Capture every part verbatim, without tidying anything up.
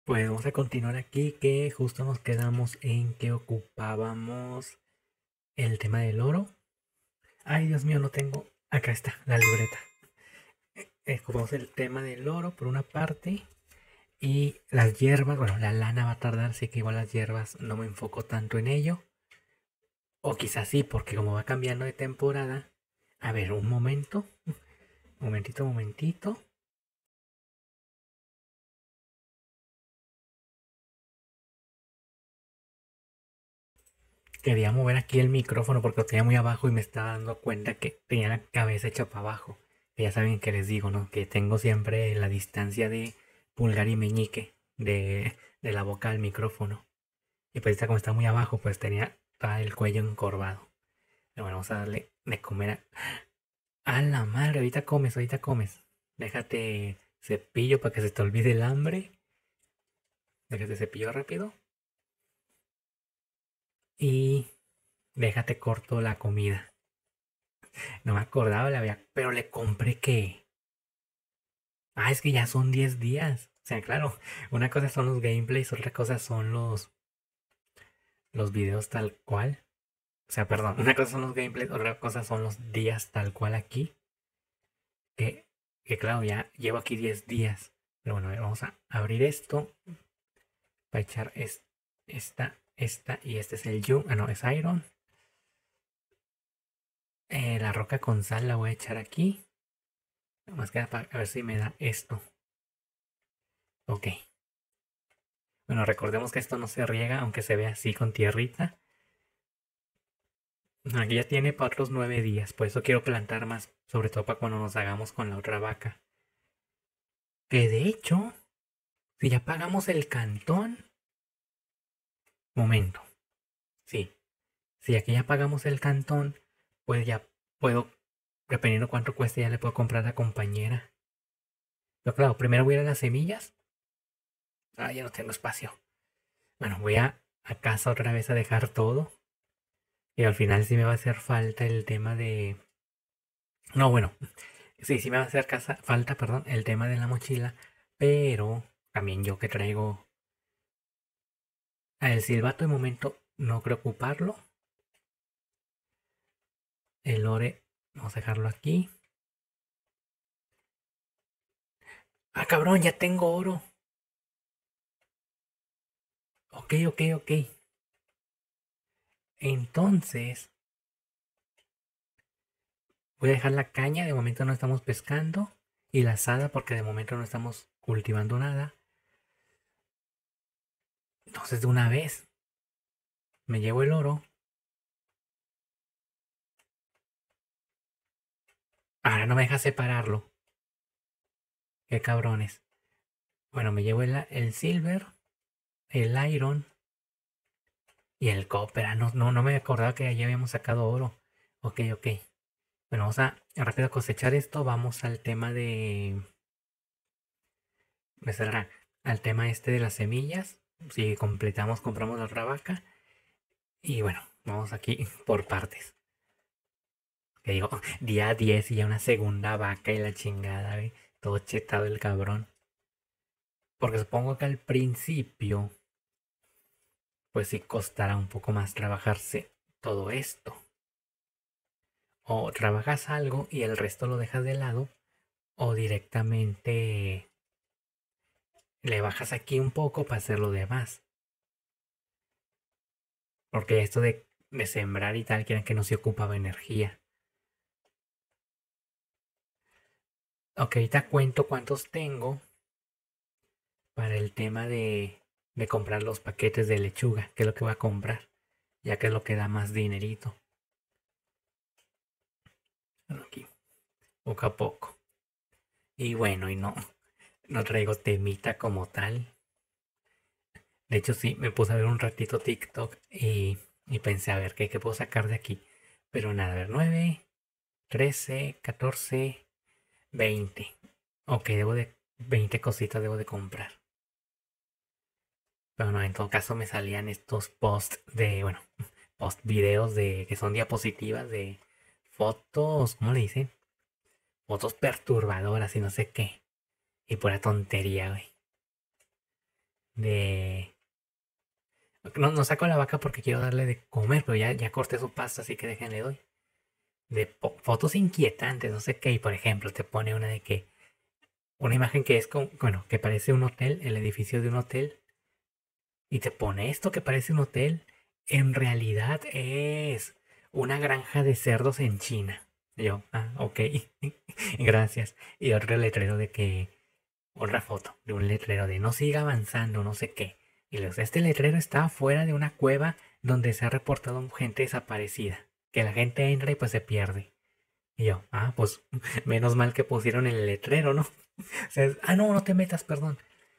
Pues vamos a continuar aquí, que justo nos quedamos en que ocupábamos el tema del oro. Ay, Dios mío, no tengo. Acá está la libreta. Eh, Ocupamos el tema del oro por una parte y las hierbas. Bueno, la lana va a tardar, así que igual las hierbas no me enfoco tanto en ello. O quizás sí, porque como va cambiando de temporada. A ver, un momento. Momentito, momentito. Quería mover aquí el micrófono porque lo tenía muy abajo y me estaba dando cuenta que tenía la cabeza hecha para abajo. Que ya saben que les digo, ¿no? Que tengo siempre la distancia de pulgar y meñique de, de la boca al micrófono. Y pues está como está muy abajo, pues tenía todo el cuello encorvado. Pero bueno, vamos a darle de comer a... ¡A la madre! Ahorita comes, ahorita comes. Déjate cepillo para que se te olvide el hambre. Déjate cepillo rápido. Y déjate corto la comida. No me acordaba, le había... Pero le compré que... Ah, es que ya son diez días. O sea, claro, una cosa son los gameplays, otra cosa son los, los videos tal cual. O sea, perdón, una cosa son los gameplays, otra cosa son los días tal cual aquí. Que, que claro, ya llevo aquí diez días. Pero bueno, a ver, vamos a abrir esto para echar es, esta, esta y este es el Yu. Ah, no, es Iron. Eh, la roca con sal la voy a echar aquí. Más que nada para a ver si me da esto. Ok. Bueno, recordemos que esto no se riega, aunque se ve así con tierrita. Aquí ya tiene para otros nueve días, por eso quiero plantar más, sobre todo para cuando nos hagamos con la otra vaca. Que de hecho, si ya pagamos el cantón... Momento, sí. Si aquí ya pagamos el cantón, pues ya puedo, dependiendo cuánto cueste, ya le puedo comprar a la compañera. Pero claro, primero voy a ir a las semillas. Ah, ya no tengo espacio. Bueno, voy a, a casa otra vez a dejar todo. Y al final sí me va a hacer falta el tema de... No, bueno, sí, sí me va a hacer casa, falta, perdón, el tema de la mochila. Pero también yo que traigo... El silbato de momento no creo ocuparlo. El ore, vamos a dejarlo aquí. Ah, cabrón, ya tengo oro. Ok, ok, ok. Entonces, voy a dejar la caña, de momento no estamos pescando. Y la asada, porque de momento no estamos cultivando nada. Entonces, de una vez, me llevo el oro. Ahora no me deja separarlo. Qué cabrones. Bueno, me llevo el, el silver, el iron y el copper. Ah, no, no, no me acordaba que allí habíamos sacado oro. Ok, ok. Bueno, vamos a rápido cosechar esto. Vamos al tema de... Me cerrará. Al tema este de las semillas. Si completamos, compramos la otra vaca. Y bueno, vamos aquí por partes. Que digo, día diez y ya una segunda vaca y la chingada, güey. Todo chetado el cabrón. Porque supongo que al principio, pues sí costará un poco más trabajarse todo esto. O trabajas algo y el resto lo dejas de lado. O directamente le bajas aquí un poco para hacer lo demás. Porque esto de, de sembrar y tal, quieren que no se ocupaba energía. Ok, ahorita cuento cuántos tengo para el tema de, de comprar los paquetes de lechuga, que es lo que voy a comprar, ya que es lo que da más dinerito. Bueno, aquí, poco a poco. Y bueno, y no, no traigo temita como tal. De hecho, sí, me puse a ver un ratito TikTok y, y pensé a ver qué, qué puedo sacar de aquí. Pero nada, a ver, nueve, trece, catorce, veinte. Ok, debo de... veinte cositas debo de comprar. Pero no, en todo caso me salían estos posts de, bueno, post videos de que son diapositivas de fotos, ¿cómo le dicen? Fotos perturbadoras y no sé qué. Y pura tontería, güey. de... No, no saco a la vaca porque quiero darle de comer, pero ya, ya corté su pasto, así que déjenle doy. De po- fotos inquietantes, no sé qué. Y por ejemplo, te pone una de que... Una imagen que es como... Bueno, que parece un hotel, el edificio de un hotel. Y te pone esto que parece un hotel. En realidad es una granja de cerdos en China. Y yo, ah, ok. Gracias. Y otro letrero de que otra foto de un letrero de no siga avanzando, no sé qué. Y les, este letrero está fuera de una cueva donde se ha reportado gente desaparecida. Que la gente entra y pues se pierde. Y yo, ah, pues menos mal que pusieron el letrero, ¿no? O sea, ah, no, no te metas, perdón.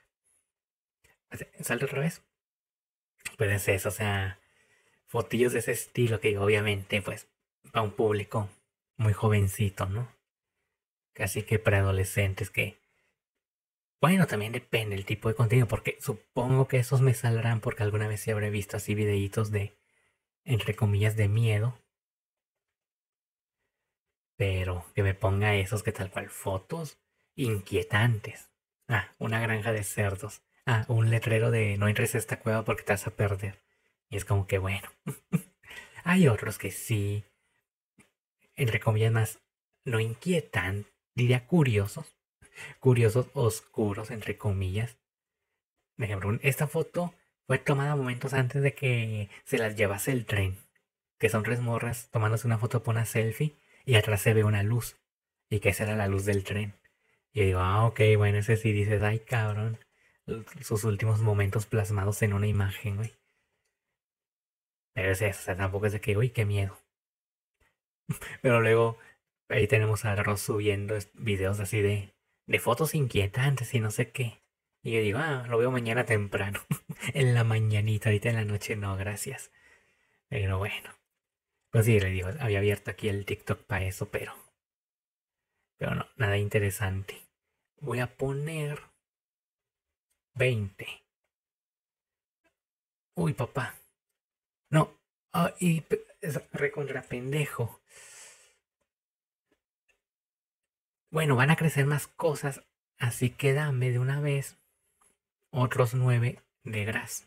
Sale otra vez. Pero es eso, o sea, fotillos de ese estilo que obviamente, pues, para un público muy jovencito, ¿no? Casi que para adolescentes que bueno, también depende el tipo de contenido, porque supongo que esos me saldrán porque alguna vez sí habré visto así videitos de, entre comillas, de miedo, pero que me ponga esos que tal cual fotos inquietantes. Ah, una granja de cerdos. Ah, un letrero de no entres a esta cueva porque te vas a perder. Y es como que bueno. Hay otros que sí, entre comillas, más no inquietan, diría curiosos, curiosos oscuros, entre comillas. Por ejemplo, esta foto fue tomada momentos antes de que se las llevase el tren. Que son tres morras tomándose una foto por una selfie y atrás se ve una luz. Y que esa era la luz del tren. Y yo digo, ah, ok, bueno, ese sí dices, ay, cabrón. Sus últimos momentos plasmados en una imagen, güey. Pero es eso, o sea, tampoco es de que, uy, qué miedo. Pero luego ahí tenemos a Ross subiendo videos así de, de fotos inquietantes y no sé qué. Y yo digo, ah, lo veo mañana temprano. En la mañanita, ahorita en la noche no, gracias. Pero bueno. Pues sí, le digo, había abierto aquí el TikTok para eso, pero. Pero no, nada interesante. Voy a poner veinte. Uy, papá. No. Ay, es recontra pendejo. Bueno, van a crecer más cosas, así que dame de una vez otros nueve de gras.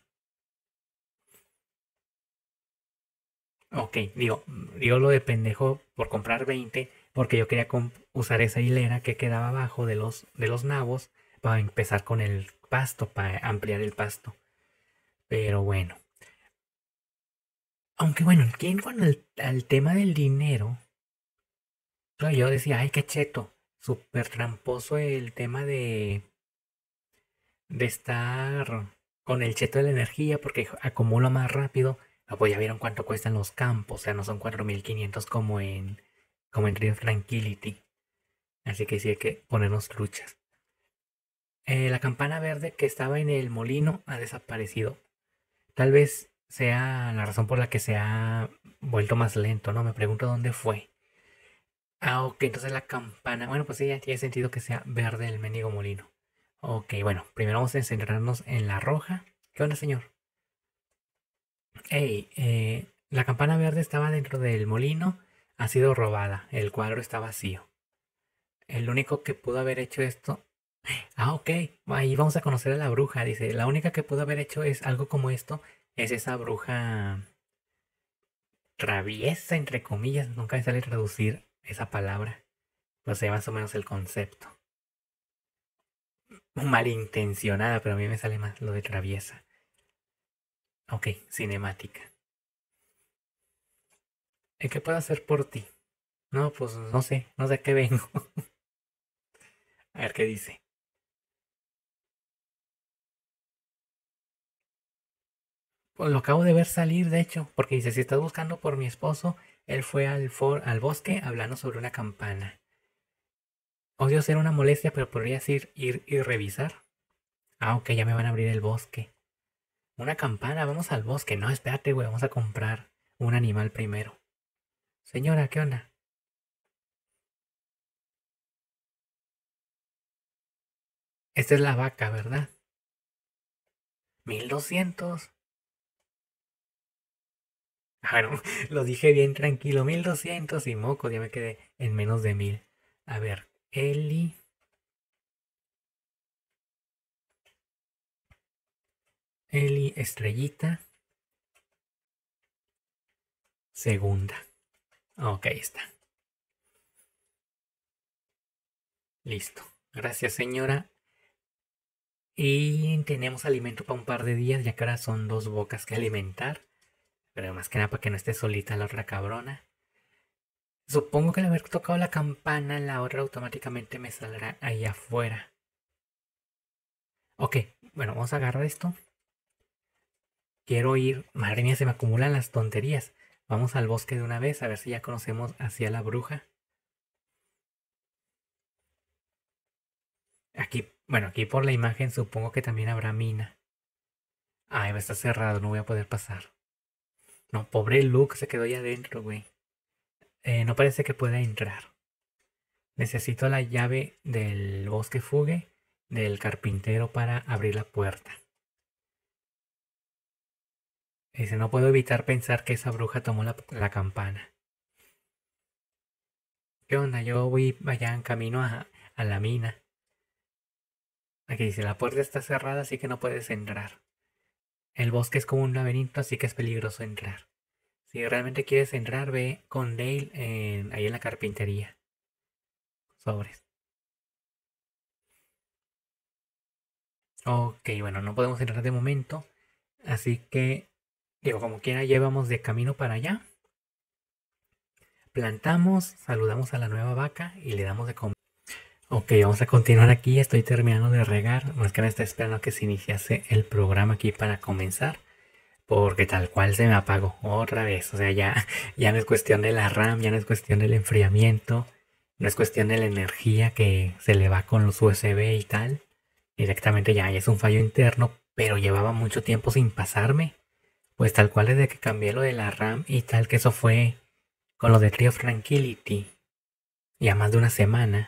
Ok, digo, digo lo de pendejo por comprar veinte, porque yo quería usar esa hilera que quedaba abajo de los, de los nabos para empezar con el pasto, para ampliar el pasto. Pero bueno. Aunque bueno, aquí en cuanto al, al tema del dinero, claro, yo decía, ay, qué cheto, súper tramposo el tema de, de estar con el cheto de la energía porque acumula más rápido. Ah, pues ya vieron cuánto cuestan los campos, o sea, no son cuatro mil quinientos como en, como en Rio Tranquility. Así que sí hay que ponernos truchas. Eh, la campana verde que estaba en el molino ha desaparecido. Tal vez sea la razón por la que se ha vuelto más lento, ¿no? Me pregunto dónde fue. Ah, ok, entonces la campana. Bueno, pues sí, ya tiene sentido que sea verde el mendigo molino. Ok, bueno, primero vamos a centrarnos en la roja. ¿Qué onda, señor? Ey, eh, la campana verde estaba dentro del molino, ha sido robada, el cuadro está vacío. El único que pudo haber hecho esto... Ah, ok, ahí vamos a conocer a la bruja, dice. La única que pudo haber hecho es algo como esto, es esa bruja traviesa, entre comillas, nunca me sale traducir esa palabra. No sé más o menos el concepto. Malintencionada, pero a mí me sale más lo de traviesa. Ok, cinemática. ¿Qué puedo hacer por ti? No, pues no sé, no sé a qué vengo. A ver qué dice. Pues lo acabo de ver salir, de hecho, porque dice, si estás buscando por mi esposo, él fue al, for al bosque hablando sobre una campana. Odio ser una molestia, pero podrías ir, ir y revisar. Ah, ok, ya me van a abrir el bosque. Una campana, vamos al bosque. No, espérate, güey, vamos a comprar un animal primero. Señora, ¿qué onda? Esta es la vaca, ¿verdad? Mil doscientos. Bueno, lo dije bien tranquilo, mil doscientos y mocos, ya me quedé en menos de mil. A ver, Eli. Eli, estrellita. Segunda. Ok, ahí está. Listo. Gracias, señora. Y tenemos alimento para un par de días, ya que ahora son dos bocas que alimentar. Pero más que nada para que no esté solita la otra cabrona. Supongo que al haber tocado la campana, la otra automáticamente me saldrá ahí afuera. Ok, bueno, vamos a agarrar esto. Quiero ir... Madre mía, se me acumulan las tonterías. Vamos al bosque de una vez, a ver si ya conocemos hacia la bruja. Aquí, bueno, aquí por la imagen supongo que también habrá mina. Ay, va a estar cerrado, no voy a poder pasar. No, pobre Luke, se quedó ahí adentro, güey. Eh, no parece que pueda entrar. Necesito la llave del bosque fugue del carpintero para abrir la puerta. Dice, no puedo evitar pensar que esa bruja tomó la, la campana. ¿Qué onda? Yo voy allá en camino a, a la mina. Aquí dice, la puerta está cerrada, así que no puedes entrar. El bosque es como un laberinto, así que es peligroso entrar. Si realmente quieres entrar, ve con Dale en, ahí en la carpintería. Sobres. Ok, bueno, no podemos entrar de momento. Así que, digo, como quiera, llevamos de camino para allá. Plantamos, saludamos a la nueva vaca y le damos de comer. Ok, vamos a continuar aquí. Estoy terminando de regar. Más que nada está esperando a que se iniciase el programa aquí para comenzar. Porque tal cual se me apagó otra vez. O sea, ya, ya no es cuestión de la RAM, ya no es cuestión del enfriamiento. No es cuestión de la energía que se le va con los U S B y tal. Directamente ya, ya es un fallo interno. Pero llevaba mucho tiempo sin pasarme. Pues tal cual desde que cambié lo de la RAM y tal, que eso fue con lo de Tree of Tranquility. Ya más de una semana.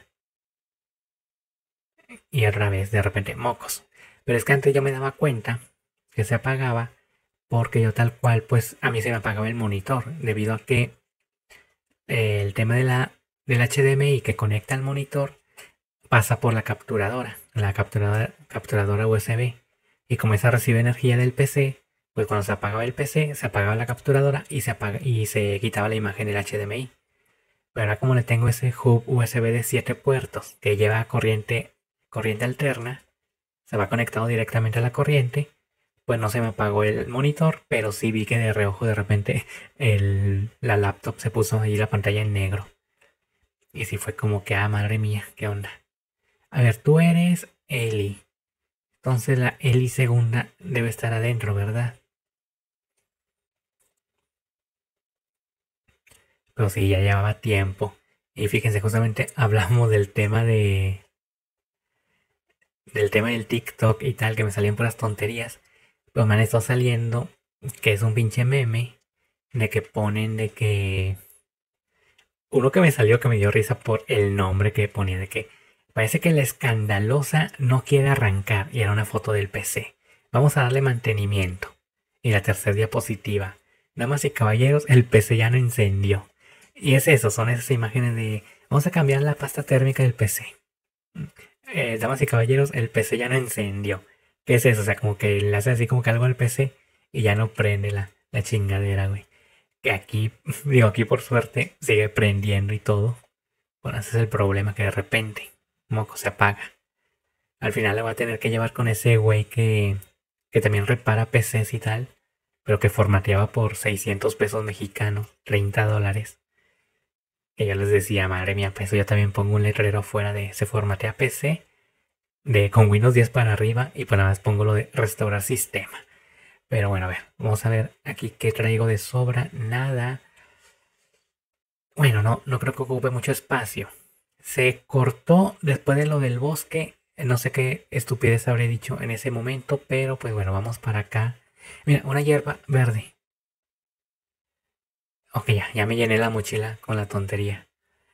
Y otra vez, de repente, mocos. Pero es que antes yo me daba cuenta que se apagaba porque yo tal cual, pues a mí se me apagaba el monitor. Debido a que eh, el tema de la, del H D M I que conecta al monitor pasa por la capturadora. La capturadora, capturadora U S B. Y como esa recibe energía del P C, pues cuando se apagaba el P C, se apagaba la capturadora y se, apaga, y se quitaba la imagen del H D M I. Pero ahora como le tengo ese hub U S B de siete puertos que lleva corriente, corriente alterna, se va conectado directamente a la corriente, pues no se me apagó el monitor, pero sí vi que de reojo de repente el, la laptop se puso ahí la pantalla en negro. Y sí fue como que, ah, madre mía, ¿qué onda? A ver, tú eres Eli. Entonces la Eli segunda debe estar adentro, ¿verdad? Pero sí, ya llevaba tiempo. Y fíjense, justamente hablamos del tema de... Del tema del TikTok y tal, que me salían puras tonterías. Pero me han estado saliendo que es un pinche meme de que ponen de que... Uno que me salió que me dio risa por el nombre que ponía de que... Parece que la escandalosa no quiere arrancar y era una foto del P C. Vamos a darle mantenimiento. Y la tercera diapositiva. Damas y caballeros, el P C ya no encendió. Y es eso, son esas imágenes de... Vamos a cambiar la pasta térmica del P C. Eh, damas y caballeros, el P C ya no encendió. ¿Qué es eso? O sea, como que le hace así como que algo al P C y ya no prende la, la chingadera, güey. Que aquí, digo, aquí por suerte sigue prendiendo y todo. Bueno, ese es el problema, que de repente, moco, se apaga. Al final le voy a tener que llevar con ese güey que, que también repara P Cs y tal, pero que formateaba por seiscientos pesos mexicanos, treinta dólares. Que yo les decía, madre mía, pues yo también pongo un letrero fuera de se formatea P C de con Windows diez para arriba y pues nada más pongo lo de restaurar sistema. Pero bueno, a ver, vamos a ver aquí qué traigo de sobra. Nada. Bueno, no, no creo que ocupe mucho espacio. Se cortó después de lo del bosque. No sé qué estupidez habré dicho en ese momento, pero pues bueno, vamos para acá. Mira, una hierba verde. Ok, ya, ya me llené la mochila con la tontería.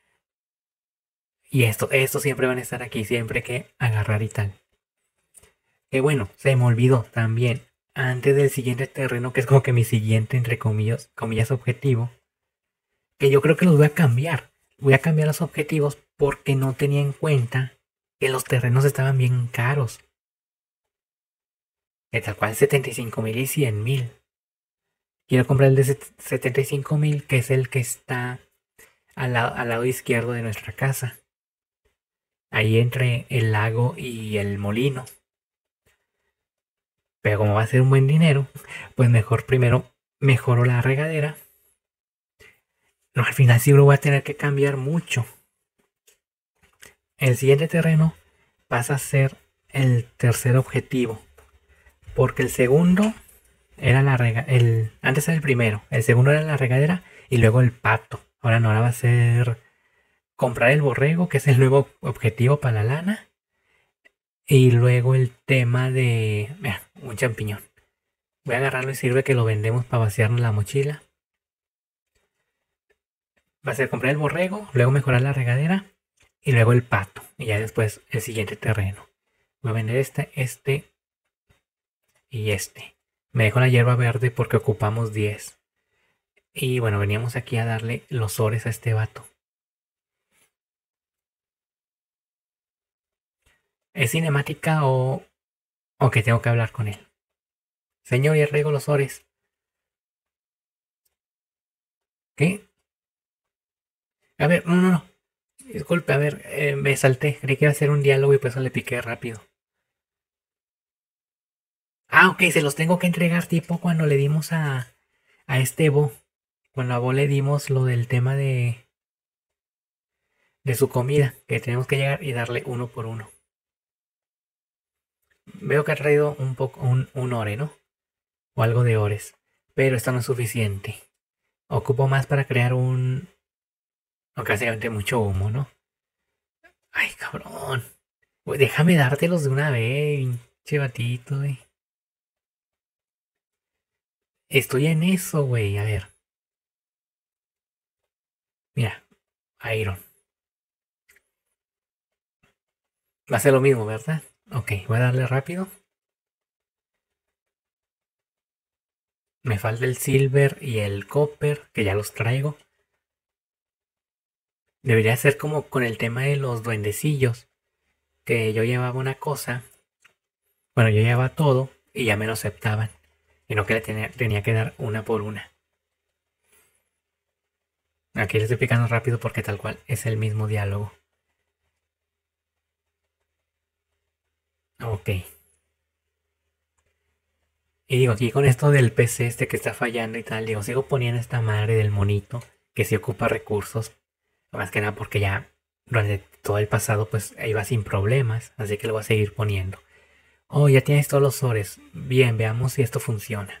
Y esto, esto siempre van a estar aquí, siempre que agarrar y tal. Que bueno, se me olvidó también. Antes del siguiente terreno, que es como que mi siguiente, entre comillas, comillas objetivo. Que yo creo que los voy a cambiar. Voy a cambiar los objetivos porque no tenía en cuenta que los terrenos estaban bien caros. de tal cual setenta y cinco mil y cien mil. Quiero comprar el de setenta y cinco mil, que es el que está al, la al lado izquierdo de nuestra casa. Ahí entre el lago y el molino. Pero como va a ser un buen dinero, pues mejor primero mejoro la regadera. No, al final sí lo voy a tener que cambiar mucho. El siguiente terreno pasa a ser el tercer objetivo. Porque el segundo era la regadera. El, antes era el primero. El segundo era la regadera y luego el pato. Ahora no, ahora va a ser comprar el borrego, que es el nuevo objetivo para la lana. Y luego el tema de... Mira, un champiñón. Voy a agarrarlo y sirve que lo vendemos para vaciarnos la mochila. Va a ser comprar el borrego, luego mejorar la regadera y luego el pato. Y ya después el siguiente terreno. Voy a vender este, este y este. Me dejo la hierba verde porque ocupamos diez. Y bueno, veníamos aquí a darle los ores a este vato. ¿Es cinemática o, o que tengo que hablar con él? Señor, ya traigo los ores. ¿Qué? A ver, no, no, no. Disculpe, a ver, eh, me salté. Creí que iba a ser un diálogo y por eso le piqué rápido. Ah, ok, se los tengo que entregar tipo cuando le dimos a, a este Bo. Cuando a Bo le dimos lo del tema de, de su comida, que tenemos que llegar y darle uno por uno. Veo que ha traído un poco, un, un ore, ¿no? O algo de ores. Pero esto no es suficiente. Ocupo más para crear un... Ocasionalmente mucho humo, ¿no? Ay, cabrón. Güey, déjame dártelos de una vez, pinche batito, güey. Estoy en eso, güey. A ver. Mira, Iron. Va a ser lo mismo, ¿verdad? Ok, voy a darle rápido. Me falta el silver y el copper, que ya los traigo. Debería ser como con el tema de los duendecillos, que yo llevaba una cosa, bueno, yo llevaba todo y ya me lo aceptaban, y no que le tenía, tenía que dar una por una. Aquí le estoy picando rápido porque tal cual es el mismo diálogo. Ok. Y digo, aquí con esto del P C este que está fallando y tal, digo, sigo poniendo esta madre del monito que sí ocupa recursos. Más que nada porque ya durante todo el pasado pues iba sin problemas, así que lo voy a seguir poniendo. Oh, ya tienes todos los ores. Bien, veamos si esto funciona.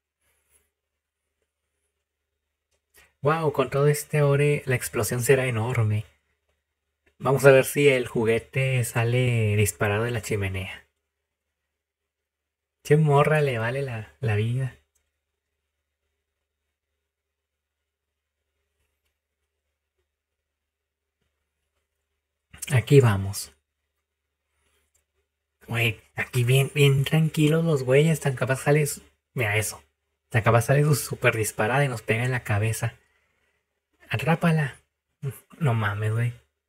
Wow, con todo este ore la explosión será enorme. Vamos a ver si el juguete sale disparado de la chimenea. Che morra le vale la, la vida. Aquí vamos. Güey, aquí bien, bien tranquilos los güeyes. Tan capaz sale. Mira eso. Tan capaz sale su super disparada y nos pega en la cabeza. Atrápala. No mames, güey.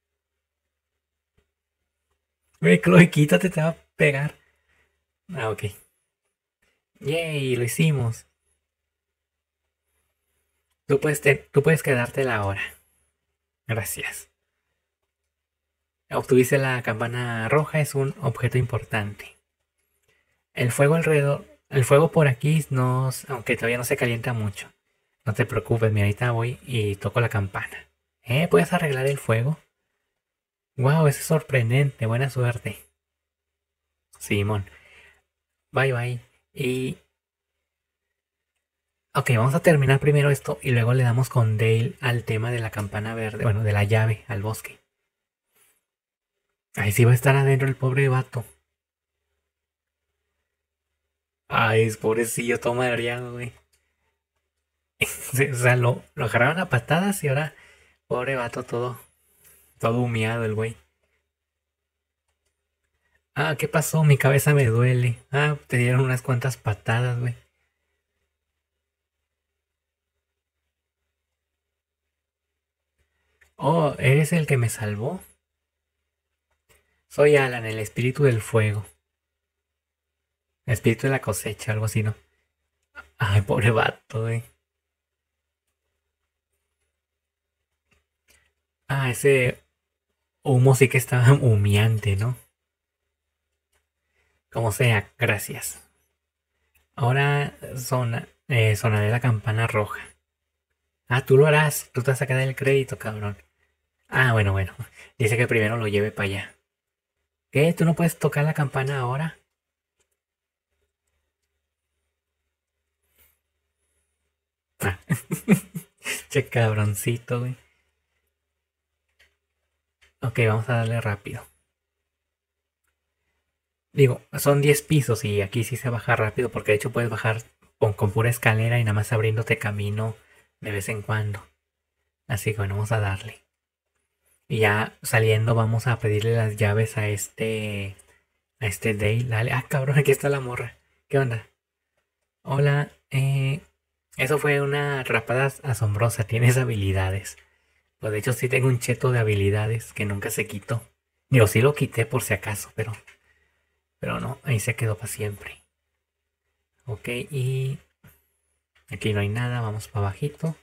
Güey, Chloe, quítate, te va a pegar. Ah, ok. Yay, lo hicimos. Tú puedes, te- tú puedes quedarte la hora. Gracias. Obtuviste la campana roja, es un objeto importante. El fuego alrededor, el fuego por aquí, no, aunque todavía no se calienta mucho. No te preocupes, mira, ahorita voy y toco la campana. ¿Eh? ¿Puedes arreglar el fuego? Wow, eso es sorprendente, buena suerte. Simón, bye bye. Y... Ok, vamos a terminar primero esto y luego le damos con Dale al tema de la campana verde, bueno, de la llave al bosque. Ahí sí va a estar adentro el pobre vato. Ay, es pobrecillo, todo mareado, güey. O sea, lo, lo agarraron a patadas y ahora, pobre vato, todo, todo humeado el güey. Ah, ¿qué pasó? Mi cabeza me duele. Ah, te dieron unas cuantas patadas, güey. Oh, ¿eres el que me salvó? Soy Alan, el espíritu del fuego. Espíritu de la cosecha, algo así, ¿no? Ay, pobre vato, güey. Ah, ese humo sí que estaba humeante, ¿no? Como sea, gracias. Ahora sona, eh, sonaré la campana roja. Ah, tú lo harás. Tú te vas a quedar el crédito, cabrón. Ah, bueno, bueno. Dice que primero lo lleve para allá. ¿Qué? ¿Tú no puedes tocar la campana ahora? Ah. Che cabroncito, güey. Ok, vamos a darle rápido. Digo, son diez pisos y aquí sí se baja rápido porque de hecho puedes bajar con, con pura escalera y nada más abriéndote camino de vez en cuando. Así que bueno, vamos a darle. Y ya saliendo vamos a pedirle las llaves a este... A este Dale. Dale. Ah, cabrón, aquí está la morra. ¿Qué onda? Hola, eh... Eso fue una rapada asombrosa. Tienes habilidades. Pues de hecho sí tengo un cheto de habilidades que nunca se quitó. Digo, sí lo quité por si acaso, pero... Pero no, ahí se quedó para siempre. Ok, y... Aquí no hay nada, vamos para abajito.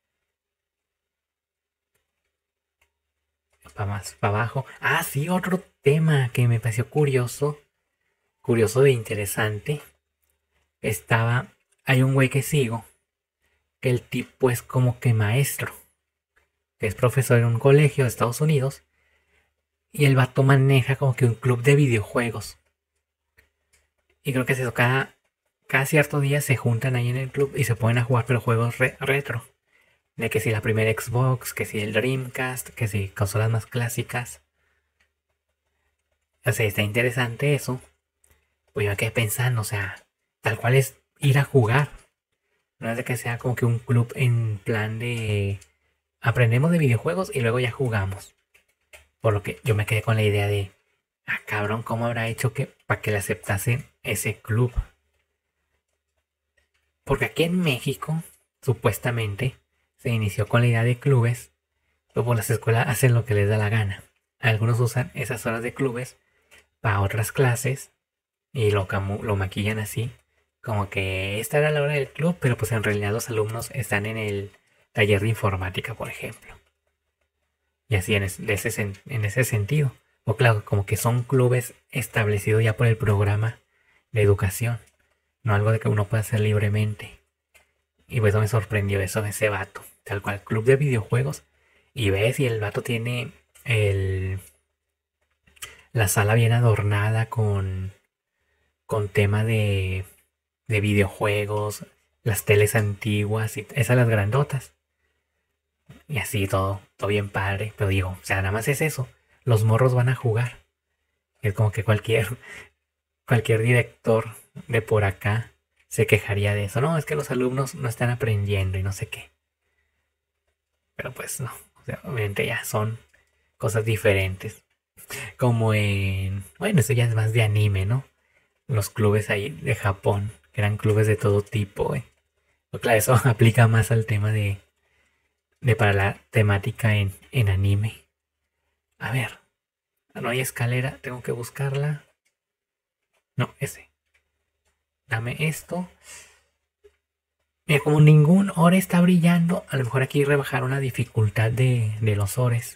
Para más, para abajo. Ah, sí, otro tema que me pareció curioso. Curioso e interesante. Estaba... Hay un güey que sigo. Que el tipo es como que maestro. Que es profesor en un colegio de Estados Unidos. Y el vato maneja como que un club de videojuegos. Y creo que es eso, cada, cada cierto día se juntan ahí en el club y se ponen a jugar pero juegos re- retro. De que si la primera Xbox, que si el Dreamcast, que si consolas más clásicas. O sea, está interesante eso. Pues yo me quedé pensando, o sea, tal cual es ir a jugar. No es de que sea como que un club en plan de aprendemos de videojuegos y luego ya jugamos. Por lo que yo me quedé con la idea de, ah, cabrón, ¿cómo habrá hecho que para que le aceptasen ese club? Porque aquí en México, supuestamente, se inició con la idea de clubes, pero pues las escuelas hacen lo que les da la gana. Algunos usan esas horas de clubes para otras clases y lo, camu- lo maquillan así, como que esta era la hora del club, pero pues en realidad los alumnos están en el taller de informática, por ejemplo. Y así en, es- de ese, sen- en ese sentido. O claro, como que son clubes establecidos ya por el programa de educación, no algo de que uno pueda hacer libremente. Y pues eso me sorprendió eso de ese vato. Tal cual, club de videojuegos. Y ves, y el vato tiene el, la sala bien adornada con, con tema de, de videojuegos, las teles antiguas, y esas las grandotas. Y así todo, todo bien padre. Pero digo, o sea, nada más es eso. Los morros van a jugar. Es como que cualquier, cualquier director de por acá se quejaría de eso. No, es que los alumnos no están aprendiendo y no sé qué. Pero pues no. O sea, obviamente ya son cosas diferentes. Como en... Bueno, eso ya es más de anime, ¿no? Los clubes ahí de Japón, que eran clubes de todo tipo, ¿eh? Pero claro, eso aplica más al tema de, de para la temática en, en anime. A ver, no hay escalera, tengo que buscarla. No, ese. Dame esto. Mira, como ningún ore está brillando, a lo mejor aquí rebajar una dificultad de, de los ores.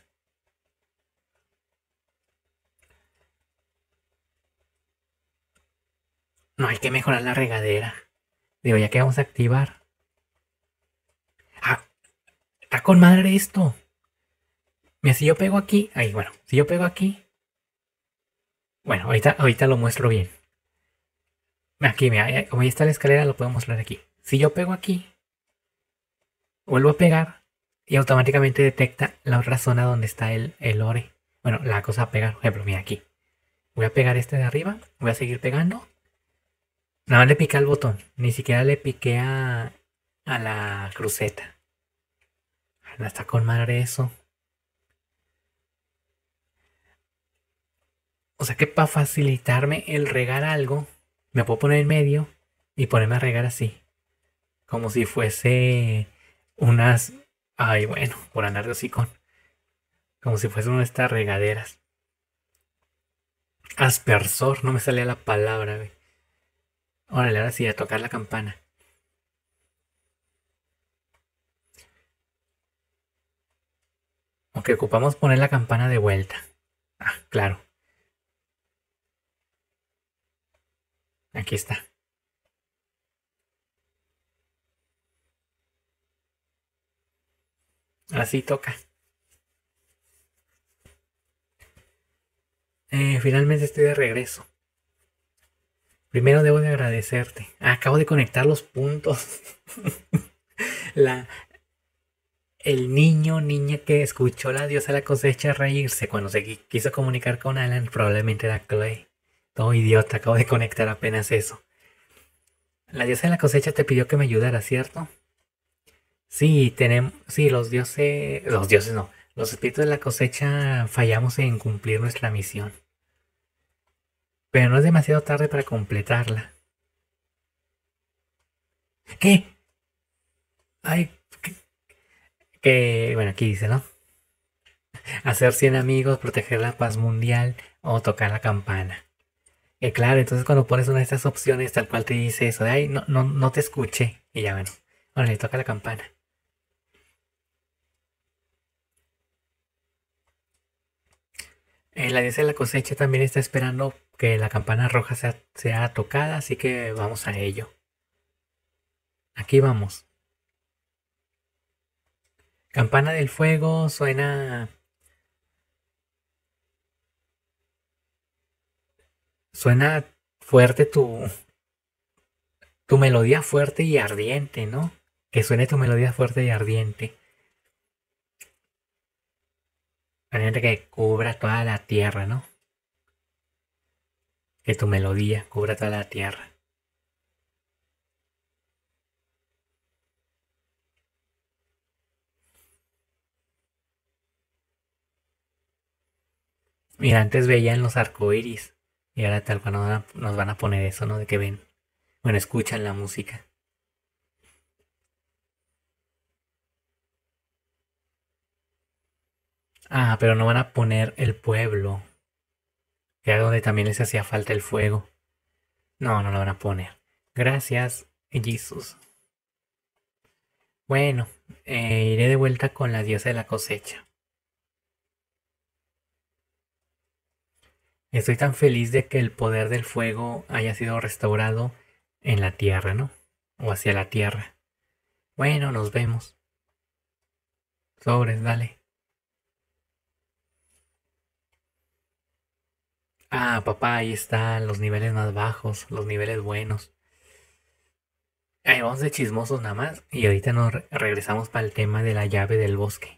No, hay que mejorar la regadera. Digo, ya que vamos a activar. Ah, está con madre esto. Mira, si yo pego aquí, ahí, bueno, si yo pego aquí, bueno, ahorita, ahorita lo muestro bien. Aquí, mira, como ya está la escalera, lo puedo mostrar aquí. Si yo pego aquí, vuelvo a pegar y automáticamente detecta la otra zona donde está el, el ore. Bueno, la cosa a pegar, por ejemplo, mira aquí. Voy a pegar este de arriba, voy a seguir pegando. Nada más le piqué al botón, ni siquiera le piqué a, a la cruceta. No está con madre eso. O sea que para facilitarme el regar algo, me puedo poner en medio y ponerme a regar así. Como si fuese unas... Ay, bueno, por andar de hocicón. Como si fuese una de estas regaderas. Aspersor, no me salía la palabra, güey. Órale, ahora sí, a tocar la campana. Aunque ocupamos poner la campana de vuelta. Ah, claro. Aquí está. Así toca. Eh, finalmente estoy de regreso. Primero debo de agradecerte. Ah, acabo de conectar los puntos. La, el niño, niña que escuchó la diosa de la cosecha reírse cuando se qui- quiso comunicar con Alan, probablemente era Clay. Todo idiota, acabo de conectar apenas eso. La diosa de la cosecha te pidió que me ayudara, ¿cierto? Sí, tenemos, sí, los dioses, los dioses no, los espíritus de la cosecha fallamos en cumplir nuestra misión. Pero no es demasiado tarde para completarla. ¿Qué? Ay, que, que- bueno, aquí dice, ¿no? Hacer cien amigos, proteger la paz mundial o tocar la campana. Y claro, entonces cuando pones una de estas opciones, tal cual te dice eso, de ay, no, no, no te escuché. Y ya bueno, ahora le toca la campana. Eh, la diosa de la cosecha también está esperando que la campana roja sea, sea tocada, así que vamos a ello. Aquí vamos. Campana del fuego suena. Suena fuerte tu, tu melodía fuerte y ardiente, ¿no? Que suene tu melodía fuerte y ardiente. Ardiente que cubra toda la tierra, ¿no? Que tu melodía cubra toda la tierra. Mira, antes veían los arcoíris y ahora tal cual nos van a, nos van a poner eso, ¿no? De que ven. Bueno, escuchan la música. Ah, pero no van a poner el pueblo, que era donde también les hacía falta el fuego. No, no lo van a poner. Gracias, Jesús. Bueno, eh, iré de vuelta con la diosa de la cosecha. Estoy tan feliz de que el poder del fuego haya sido restaurado en la tierra, ¿no? O hacia la tierra. Bueno, nos vemos. Sobres, dale. Ah, papá, ahí están los niveles más bajos, los niveles buenos. Ahí vamos de chismosos nada más. Y ahorita nos re- regresamos para el tema de la llave del bosque.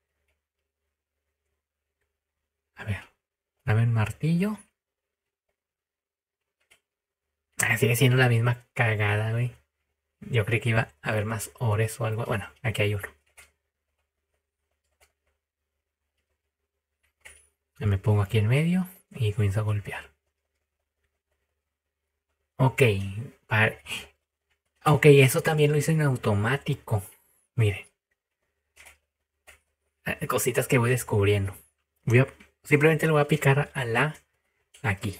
A ver, dame un martillo. Ah, sigue siendo la misma cagada, güey. Yo creí que iba a haber más ores o algo. Bueno, aquí hay uno. Me pongo aquí en medio y comienzo a golpear. Ok, pa- ok, eso también lo hice en automático. Mire, eh, cositas que voy descubriendo. Voy a- simplemente le voy a picar a la aquí.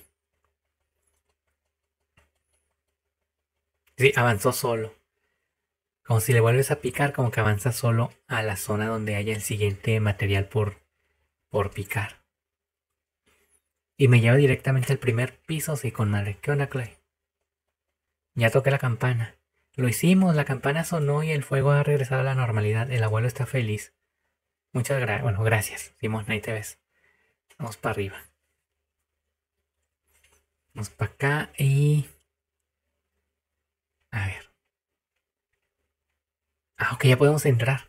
Sí, avanzó solo. Como si le vuelves a picar, como que avanza solo a la zona donde haya el siguiente material por, por picar. Y me lleva directamente al primer piso, sí, con madre. ¿Qué onda, Chloe? Ya toqué la campana. Lo hicimos, la campana sonó y el fuego ha regresado a la normalidad. El abuelo está feliz. Muchas gracias. Bueno, gracias, Simón, ahí te ves. Vamos para arriba. Vamos para acá y... A ver. Ah, ok, ya podemos entrar.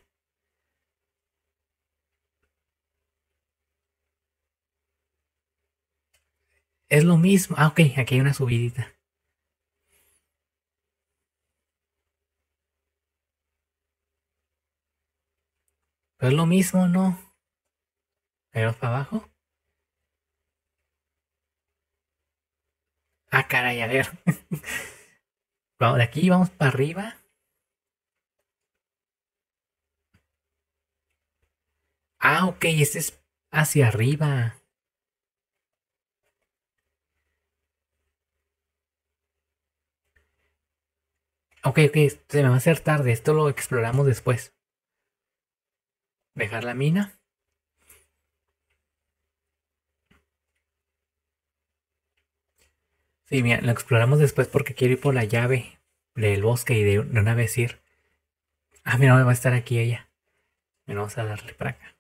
Es lo mismo. Ah, ok, aquí hay una subidita. Pero es lo mismo, ¿no? Pero para abajo. Ah, caray, a ver. Vamos, de aquí vamos para arriba. Ah, ok, este es hacia arriba. Ok, ok, se me va a hacer tarde. Esto lo exploramos después. Dejar la mina. Sí, mira, lo exploramos después porque quiero ir por la llave del bosque y de, de una vez ir. Ah, mira, va a estar aquí ella. Bueno, vamos a darle para acá.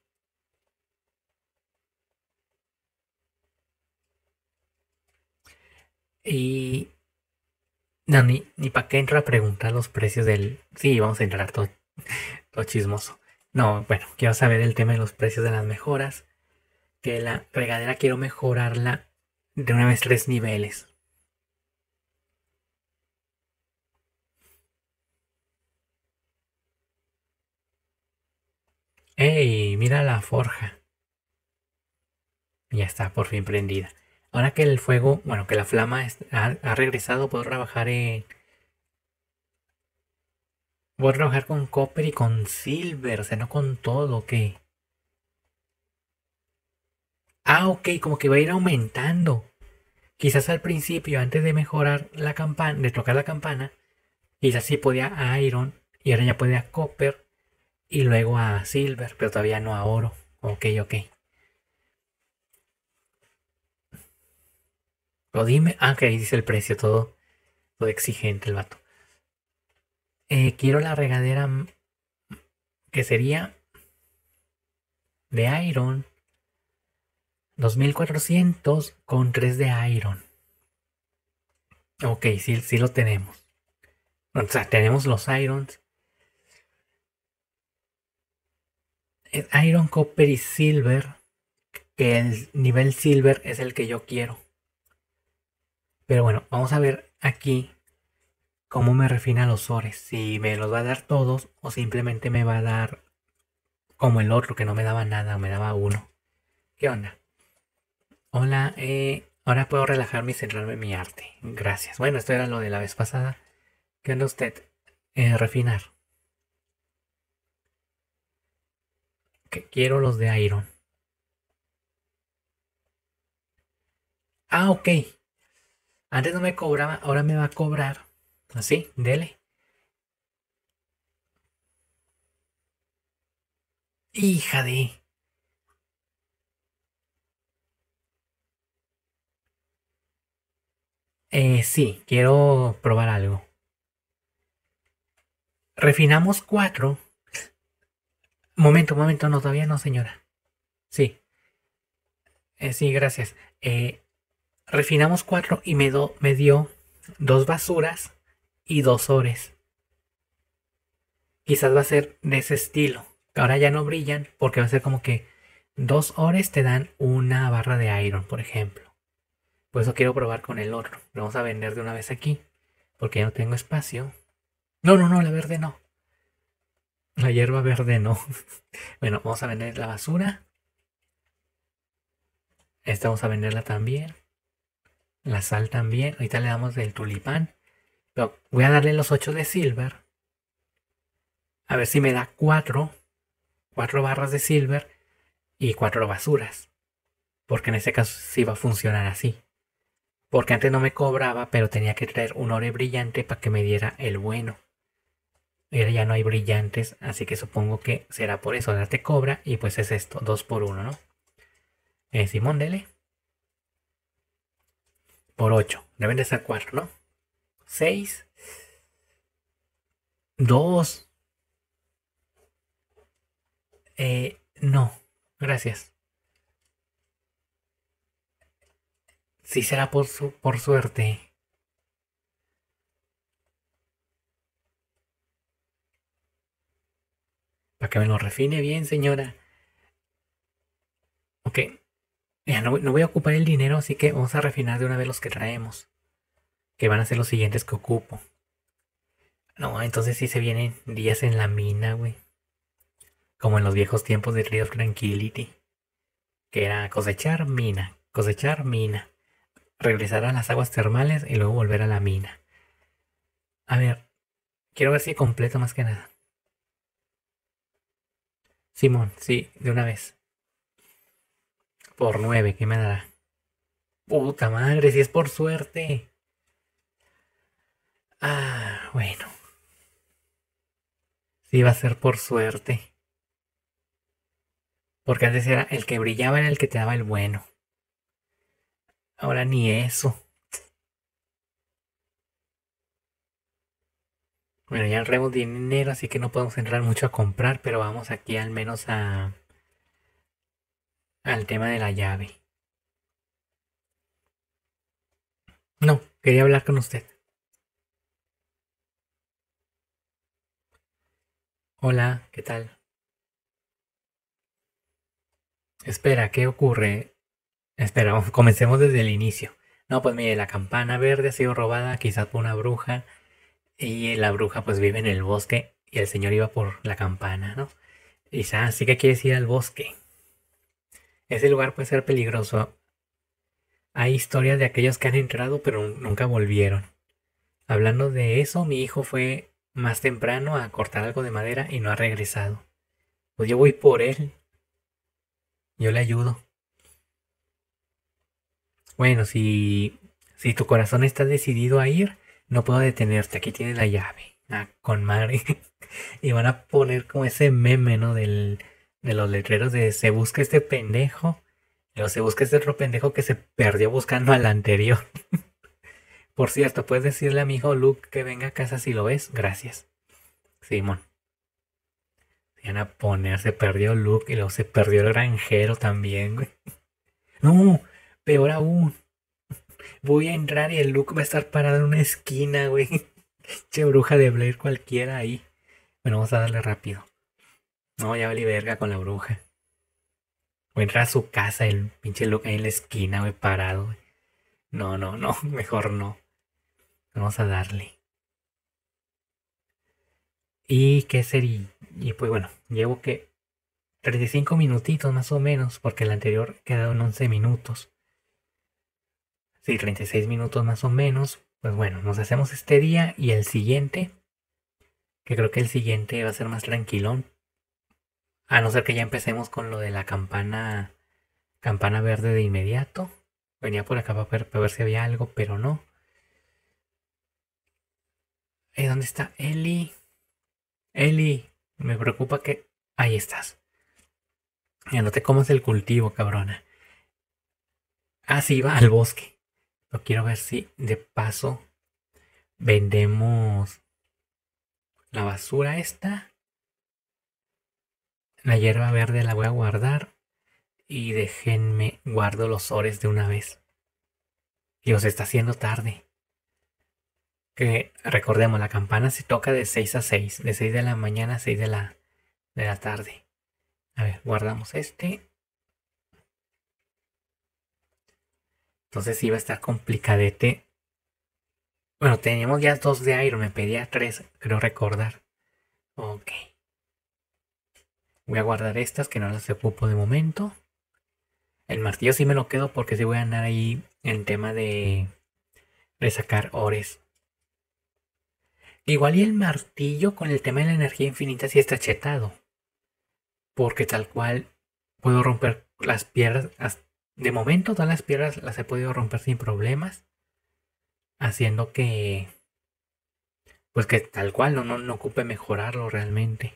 Y... No, ni, ni para qué entro a preguntar los precios del... Sí, vamos a entrar todo, todo chismoso. No, bueno, quiero saber el tema de los precios de las mejoras. Que la regadera quiero mejorarla de una vez tres niveles. ¡Ey! Mira la forja. Ya está, por fin prendida. Ahora que el fuego, bueno, que la flama es- ha, ha regresado, puedo trabajar en... Puedo trabajar con copper y con silver, o sea, no con todo, ¿ok? Ah, ok, como que va a ir aumentando. Quizás al principio, antes de mejorar la campana, de tocar la campana, quizás sí podía a iron y ahora ya puede a copper y luego a silver, pero todavía no a oro. Ok, ok. O dime, ah, que ahí dice el precio, todo, todo exigente el vato. Eh, quiero la regadera mm, que sería de iron, dos mil cuatrocientos con tres de iron. Ok, sí, sí lo tenemos. O sea, tenemos los irons. Es iron, copper y silver. Que el nivel silver es el que yo quiero. Pero bueno, vamos a ver aquí cómo me refina los ores. Si me los va a dar todos o simplemente me va a dar como el otro que no me daba nada o me daba uno. ¿Qué onda? Hola, eh, ahora puedo relajarme y centrarme en mi arte. Gracias. Bueno, esto era lo de la vez pasada. ¿Qué onda usted? Eh, refinar. Que quiero los de Iron. Ah, ok. Antes no me cobraba, ahora me va a cobrar. Así, dele. Hija de... Eh, sí, quiero probar algo. Refinamos cuatro. Momento, momento, no, todavía no, señora. Sí, eh, sí, gracias. Eh, refinamos cuatro y me, do- me dio dos basuras y dos ores. Quizás va a ser de ese estilo. Ahora ya no brillan porque va a ser como que dos ores te dan una barra de iron, por ejemplo. Por eso quiero probar con el otro. Lo vamos a vender de una vez aquí porque ya no tengo espacio. No, no, no, la verde no. La hierba verde no. Bueno, vamos a vender la basura. Esta vamos a venderla también. La sal también. Ahorita le damos del tulipán. Pero voy a darle los ocho de silver. A ver si me da cuatro. Cuatro barras de silver y cuatro basuras. Porque en este caso sí va a funcionar así. Porque antes no me cobraba, pero tenía que traer un ore brillante para que me diera el bueno. Ahora ya no hay brillantes, así que supongo que será por eso. Ahora te cobra y pues es esto, dos por uno, ¿no? Eh, Simón, dele. Por ocho. Deben de ser cuatro, ¿no? Seis. Dos. Eh, no. Gracias. Sí será por, su, por suerte. Para que me lo refine bien, señora. Ok. Ya no, no voy a ocupar el dinero, así que vamos a refinar de una vez los que traemos. Que van a ser los siguientes que ocupo. No, entonces sí se vienen días en la mina, güey. Como en los viejos tiempos de Río Tranquility. Que era cosechar mina, cosechar mina. Regresar a las aguas termales y luego volver a la mina. A ver, quiero ver si completo más que nada. Simón, sí, de una vez. Por nueve, ¿qué me dará? Puta madre, si es por suerte. Ah, bueno. Sí, va a ser por suerte. Porque antes era el que brillaba era el que te daba el bueno. Ahora ni eso. Bueno, ya ahorremos dinero, así que no podemos entrar mucho a comprar, pero vamos aquí al menos a al tema de la llave. No, quería hablar con usted. Hola, ¿qué tal? Espera, ¿qué ocurre? Espera, comencemos desde el inicio. No, pues mire, la campana verde ha sido robada quizás por una bruja y la bruja pues vive en el bosque y el señor iba por la campana, ¿no? Y dice, ah, sí que quieres ir al bosque. Ese lugar puede ser peligroso. Hay historias de aquellos que han entrado pero nunca volvieron. Hablando de eso, mi hijo fue más temprano a cortar algo de madera y no ha regresado. Pues yo voy por él, yo le ayudo. Bueno, si, si tu corazón está decidido a ir, no puedo detenerte. Aquí tienes la llave. Ah, con madre. Y van a poner como ese meme, ¿no? Del, de los letreros de se busca este pendejo. Pero se busca este otro pendejo que se perdió buscando al anterior. Por cierto, puedes decirle a mi hijo Luke que venga a casa si lo ves. Gracias. Simón. Se van a poner, se perdió Luke y luego se perdió el granjero también, güey. No, peor aún. Voy a entrar y el Luke va a estar parado en una esquina, güey. Che bruja de Blair cualquiera ahí. Bueno, vamos a darle rápido. No, ya valí verga con la bruja. O entrar a su casa, el pinche Luke ahí en la esquina, güey, parado, güey. No, no, no, mejor no. Vamos a darle. ¿Y qué sería? Y pues bueno, llevo que treinta y cinco minutitos más o menos, porque el anterior quedaron once minutos. Sí, treinta y seis minutos más o menos. Pues bueno, nos hacemos este día y el siguiente, que creo que el siguiente va a ser más tranquilón. A no ser que ya empecemos con lo de la campana, campana verde de inmediato. Venía por acá para ver, para ver si había algo, pero no. ¿Eh, ¿Dónde está Eli? Eli, me preocupa que... Ahí estás. Ya no te comas el cultivo, cabrona. Ah, sí, va al bosque. Pero quiero ver si de paso vendemos la basura esta. La hierba verde la voy a guardar. Y déjenme guardo los ores de una vez. Dios, se está haciendo tarde. Que recordemos, la campana se toca de seis a seis. De seis de la mañana a seis de la, de la tarde. A ver, guardamos este. Entonces iba a estar complicadete. Bueno, teníamos ya dos de Iron. Me pedía tres, creo recordar. Ok. Voy a guardar estas que no las ocupo de momento. El martillo sí me lo quedo porque sí voy a andar ahí en tema de, de sacar ores. Igual y el martillo con el tema de la energía infinita sí está chetado. Porque tal cual puedo romper las piedras. De momento todas las piedras las he podido romper sin problemas. Haciendo que... Pues que tal cual no, no, no ocupe mejorarlo realmente.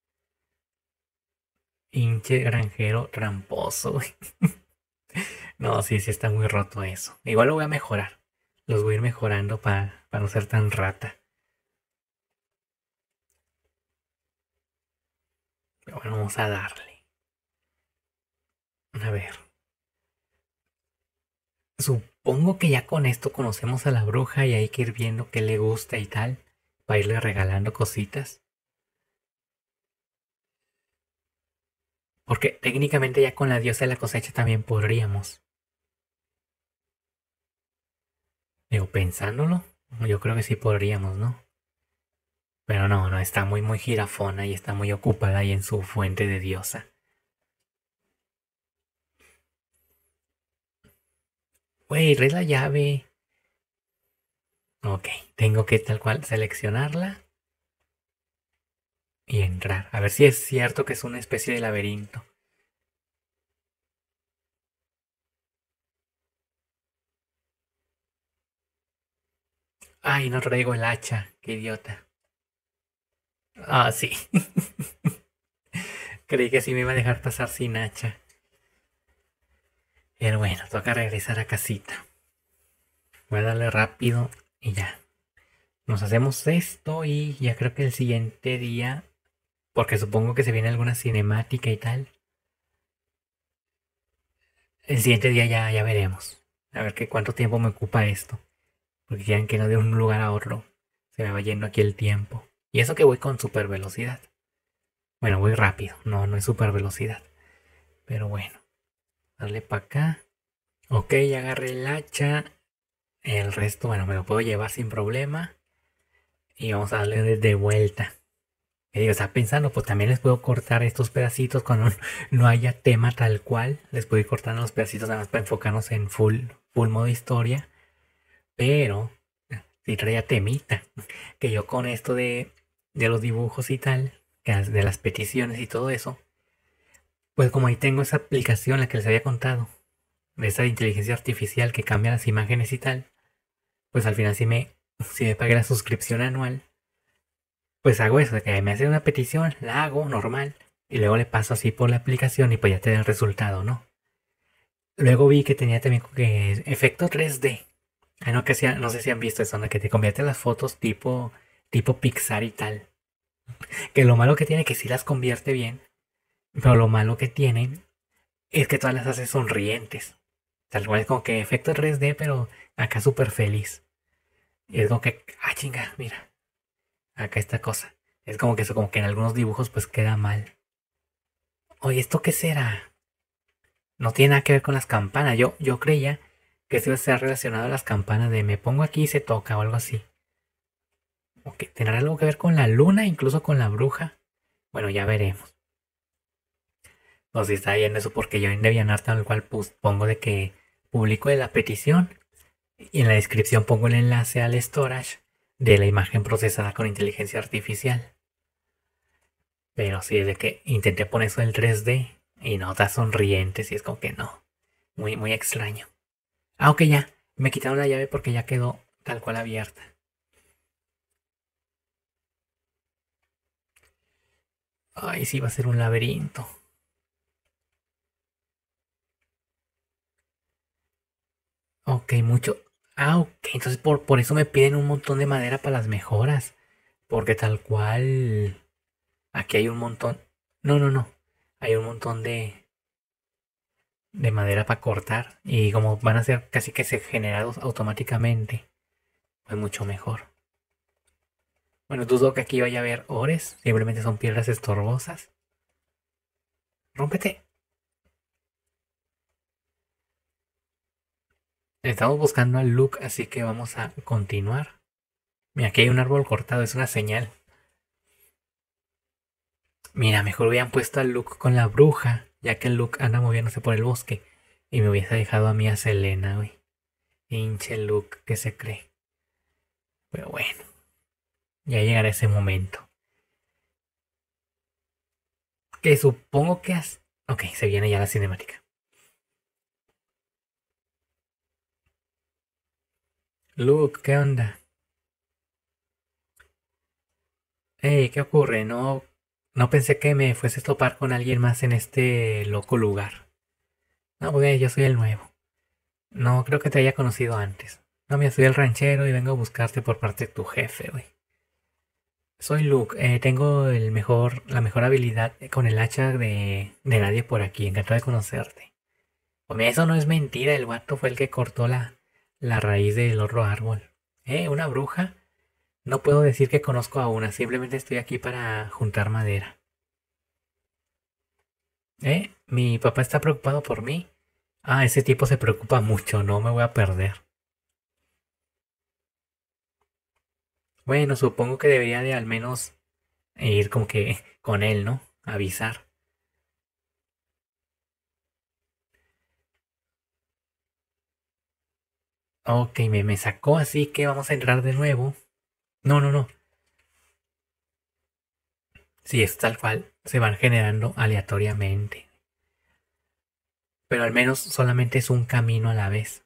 Hinche granjero tramposo. No, sí, sí está muy roto eso. Igual lo voy a mejorar. Los voy a ir mejorando para no ser tan rata. Pero bueno, vamos a darle. A ver. Supongo que ya con esto conocemos a la bruja y hay que ir viendo qué le gusta y tal. Para irle regalando cositas. Porque técnicamente ya con la diosa de la cosecha también podríamos. Digo, pensándolo, yo creo que sí podríamos, ¿no? Pero no, no, está muy, muy jirafona y está muy ocupada ahí en su fuente de diosa. Güey, trae la llave. Ok, tengo que tal cual seleccionarla y entrar. A ver si es cierto que es una especie de laberinto. Ay, no traigo el hacha, qué idiota. Ah, sí. Creí que sí me iba a dejar pasar sin hacha. Pero bueno, toca regresar a casita. Voy a darle rápido y ya. Nos hacemos esto y ya creo que el siguiente día, porque supongo que se viene alguna cinemática y tal. El siguiente día ya, ya veremos. A ver qué cuánto tiempo me ocupa esto. Porque quieren que no de un lugar a otro. Se me va yendo aquí el tiempo. Y eso que voy con super velocidad. Bueno, voy rápido. No, no es super velocidad. Pero bueno. Darle para acá. Ok, ya agarré el hacha. El resto, bueno, me lo puedo llevar sin problema. Y vamos a darle de vuelta. Y digo, estaba pensando, pues también les puedo cortar estos pedacitos cuando no haya tema tal cual. Les puedo ir cortando los pedacitos nada más para enfocarnos en full, full modo historia. Pero si traía temita. Que yo con esto de, de los dibujos y tal, que de las peticiones y todo eso, pues como ahí tengo esa aplicación, la que les había contado, de esa inteligencia artificial que cambia las imágenes y tal, pues al final si me, si me pagué la suscripción anual, pues hago eso, de que me hace una petición, la hago normal, y luego le paso así por la aplicación y pues ya te da el resultado, ¿no? Luego vi que tenía también que efecto tres D. Ah, no, que sea, no sé si han visto eso, ¿no? Que te convierte las fotos tipo, tipo Pixar y tal. Que lo malo que tiene que sí las convierte bien, pero lo malo que tiene es que todas las hace sonrientes. Tal cual es como que efecto tres D, pero acá súper feliz. Y es como que, ah, chinga, mira, acá esta cosa. Es como que eso, como que en algunos dibujos pues queda mal. Oye, ¿esto qué será? No tiene nada que ver con las campanas. Yo, yo creía que esto iba a ser relacionado a las campanas de me pongo aquí y se toca o algo así. O que tendrá algo que ver con la luna, incluso con la bruja. Bueno, ya veremos. O si está bien eso porque yo en DeviantArt tal cual pues, pongo de que publico la petición y en la descripción pongo el enlace al storage de la imagen procesada con inteligencia artificial. Pero sí, de que intenté poner eso en tres D y no está sonriente, y es como que no. Muy, muy extraño. Ah, ok, ya. Me quitaron la llave porque ya quedó tal cual abierta. Ay, sí, va a ser un laberinto. Ok, mucho. Ah, ok. Entonces por, por eso me piden un montón de madera para las mejoras. Porque tal cual. Aquí hay un montón. No, no, no. Hay un montón de, de madera para cortar. Y como van a ser casi que se generados automáticamente, pues mucho mejor. Bueno, dudo que aquí vaya a haber ores. Simplemente son piedras estorbosas. Rómpete. Estamos buscando a Luke, así que vamos a continuar. Mira, aquí hay un árbol cortado, es una señal. Mira, mejor hubieran puesto a Luke con la bruja, ya que Luke anda moviéndose por el bosque. Y me hubiese dejado a mí a Selena, güey. Hinche Luke, ¿qué se cree? Pero bueno, ya llegará ese momento. Que supongo que has... Ok, se viene ya la cinemática. Luke, ¿qué onda? Hey, ¿qué ocurre? No, no pensé que me fuese a topar con alguien más en este loco lugar. No, pues yo soy el nuevo. No creo que te haya conocido antes. No, mira, soy el ranchero y vengo a buscarte por parte de tu jefe, güey. Soy Luke, eh, tengo el mejor, la mejor habilidad con el hacha de, de nadie por aquí. Encantado de conocerte. Pues mira, eso no es mentira, el vato fue el que cortó la, la raíz del otro árbol. ¿Eh? ¿Una bruja? No puedo decir que conozco a una, simplemente estoy aquí para juntar madera. ¿Eh? ¿Mi papá está preocupado por mí? Ah, ese tipo se preocupa mucho, no me voy a perder. Bueno, supongo que debería de al menos ir como que con él, ¿no? Avisar. Ok, me, me sacó, así que vamos a entrar de nuevo. No, no, no. Sí, es tal cual. Se van generando aleatoriamente. Pero al menos solamente es un camino a la vez.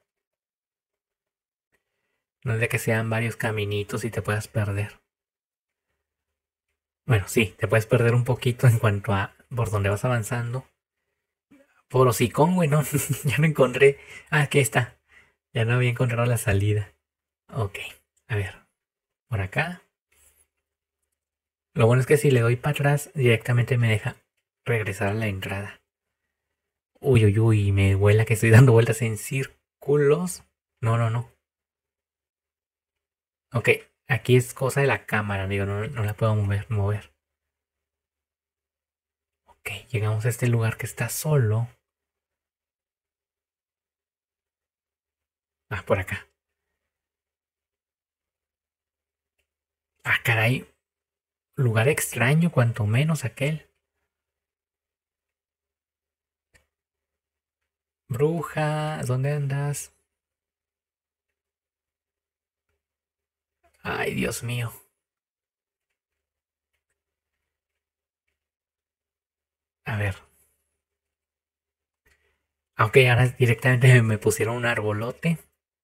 No es de que sean varios caminitos y te puedas perder. Bueno, sí, te puedes perder un poquito en cuanto a por dónde vas avanzando. Por hocicón, güey, no, ya no encontré. Ah, aquí está. Ya no había encontrado la salida. Ok, a ver, por acá. Lo bueno es que si le doy para atrás, directamente me deja regresar a la entrada. Uy, uy, uy, me vuela que estoy dando vueltas en círculos. No, no, no. Ok, aquí es cosa de la cámara, digo, no, no la puedo mover, mover. Ok, llegamos a este lugar que está solo. Ah, por acá. Ah, caray, lugar extraño, cuanto menos aquel. Bruja, ¿dónde andas? Ay, Dios mío. A ver. Aunque ahora directamente me pusieron un arbolote.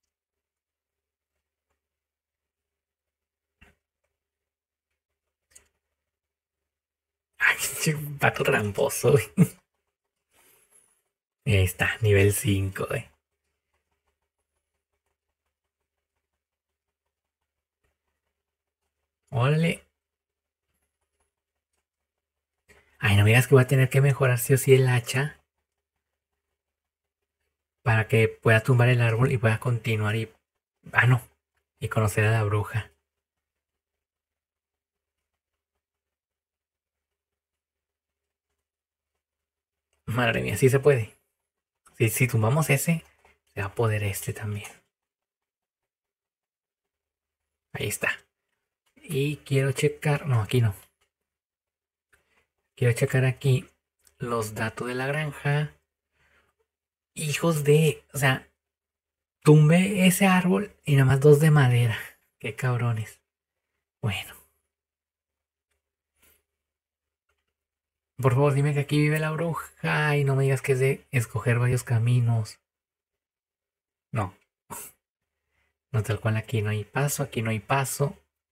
Ay, che, pato tramposo, güey. Ahí está, nivel cinco, güey. Órale. Ay, no miras que voy a tener que mejorar sí o sí el hacha para que pueda tumbar el árbol y pueda continuar y... Ah, no. Y conocer a la bruja. Madre mía, sí se puede. Si, si tumbamos ese, se va a poder este también. Ahí está. Y quiero checar... No, aquí no. Quiero checar aquí los datos de la granja. Hijos de... O sea, tumbé ese árbol y nada más dos de madera. Qué cabrones. Bueno, por favor dime que aquí vive la bruja y no me digas que es de escoger varios caminos. No, no tal cual aquí no hay paso, aquí no hay paso.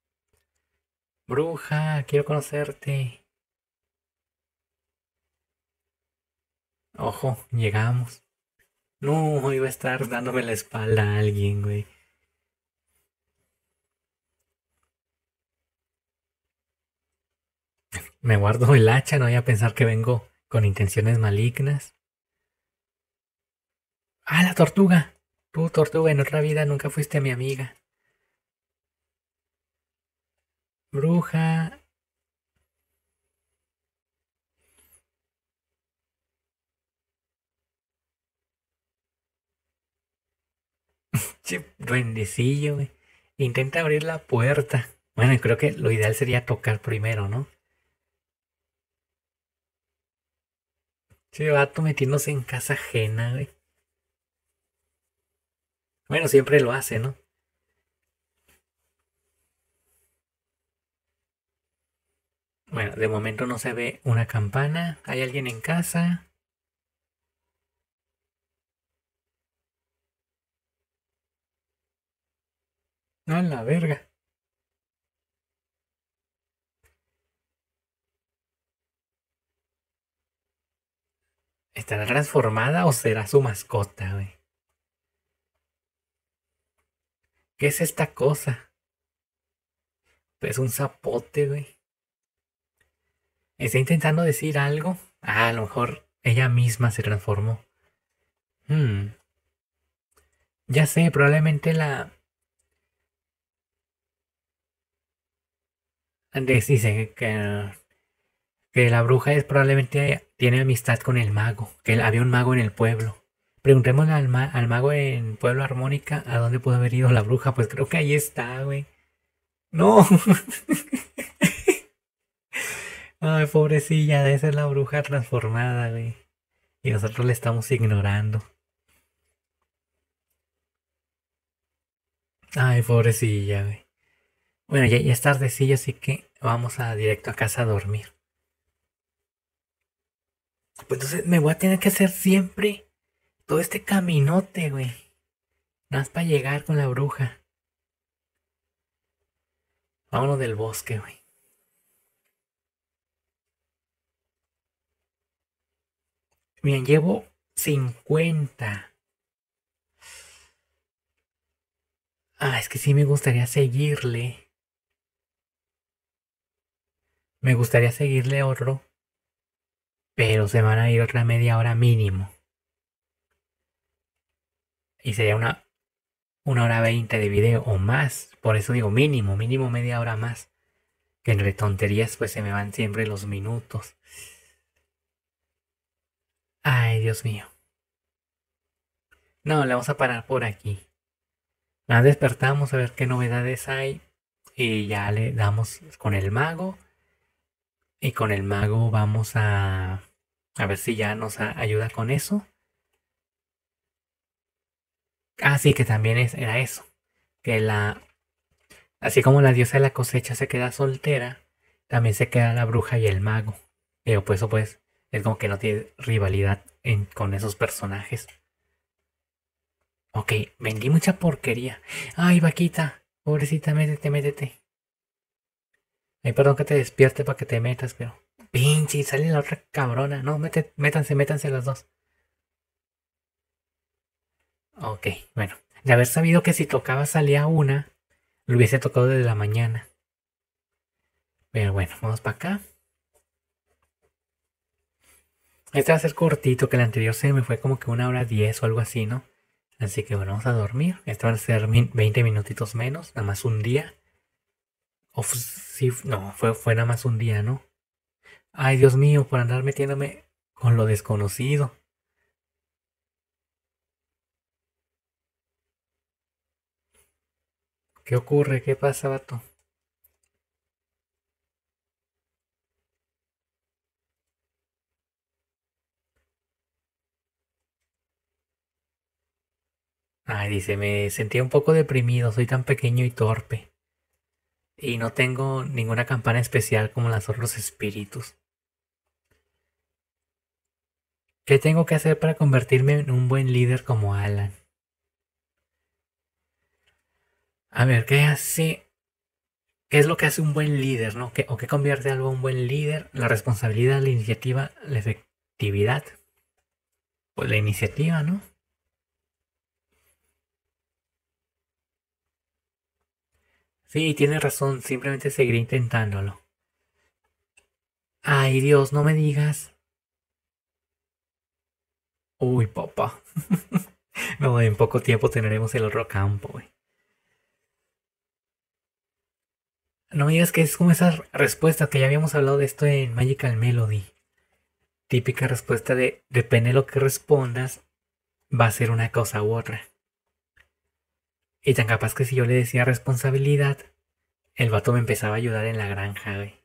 Bruja, quiero conocerte. Ojo, llegamos. No, iba a estar dándome la espalda a alguien, güey. Me guardo el hacha, no voy a pensar que vengo con intenciones malignas. Ah, la tortuga. Tú, tortuga, en otra vida nunca fuiste mi amiga. Bruja. Che, duendecillo, güey. Intenta abrir la puerta. Bueno, creo que lo ideal sería tocar primero, ¿no? Che, vato metiéndose en casa ajena, güey. Bueno, siempre lo hace, ¿no? Bueno, de momento no se ve una campana. ¿Hay alguien en casa? No, la verga. ¿Estará transformada o será su mascota, güey? ¿Qué es esta cosa? Es un zapote, güey. ¿Está intentando decir algo? Ah, a lo mejor ella misma se transformó. Hmm. Ya sé, probablemente la... Dice que, que la bruja es probablemente tiene amistad con el mago. Que había un mago en el pueblo. Preguntémosle al, ma- al mago en Pueblo Armónica a dónde pudo haber ido la bruja. Pues creo que ahí está, güey. No. Ay, pobrecilla, debe ser la bruja transformada, güey. Y nosotros le estamos ignorando. Ay, pobrecilla, güey. Bueno, ya, ya es tardecillo, así que vamos a directo a casa a dormir. Pues entonces me voy a tener que hacer siempre todo este caminote, güey. Nada más para llegar con la bruja. Vámonos del bosque, güey. Miren, llevo cincuenta. Ah, es que sí me gustaría seguirle. Me gustaría seguirle otro, pero se van a ir otra media hora mínimo. Y sería una, una hora veinte de video o más. Por eso digo mínimo, mínimo media hora más. Que entre tonterías pues se me van siempre los minutos. Ay, Dios mío. No, le vamos a parar por aquí. Nada, despertamos a ver qué novedades hay. Y ya le damos con el mago. Y con el mago vamos a... A ver si ya nos a- ayuda con eso. Ah, sí, que también es, era eso. Que la... Así como la diosa de la cosecha se queda soltera, también se queda la bruja y el mago. Pero pues eso pues es como que no tiene rivalidad en- con esos personajes. Ok, vendí mucha porquería. Ay, vaquita, pobrecita, métete, métete. Ay, perdón que te despierte para que te metas, pero... Pinche, sale la otra cabrona. No, mete, métanse, métanse las dos. Ok, bueno. De haber sabido que si tocaba salía una, lo hubiese tocado desde la mañana. Pero bueno, vamos para acá. Este va a ser cortito, que el anterior se me fue como que una hora diez o algo así, ¿no? Así que bueno, vamos a dormir. Este va a ser veinte minutitos menos, nada más un día. O sí, no, fue, fue nada más un día, ¿no? Ay, Dios mío, por andar metiéndome con lo desconocido. ¿Qué ocurre? ¿Qué pasa, vato? Ay, dice, me sentía un poco deprimido, soy tan pequeño y torpe. Y no tengo ninguna campana especial como las otros espíritus. ¿Qué tengo que hacer para convertirme en un buen líder como Alan? A ver, ¿qué hace? ¿Qué es lo que hace un buen líder, no? ¿Qué, ¿O qué convierte algo en un buen líder? La responsabilidad, la iniciativa, la efectividad. Pues la iniciativa, ¿no? Sí, tiene razón, simplemente seguiré intentándolo. Ay, Dios, no me digas. Uy, papá. No, en poco tiempo tendremos el otro campo, güey. No me digas que es como esa respuesta que ya habíamos hablado de esto en Magical Melody. Típica respuesta de depende de lo que respondas, va a ser una cosa u otra. Y tan capaz que si yo le decía responsabilidad, el vato me empezaba a ayudar en la granja, güey.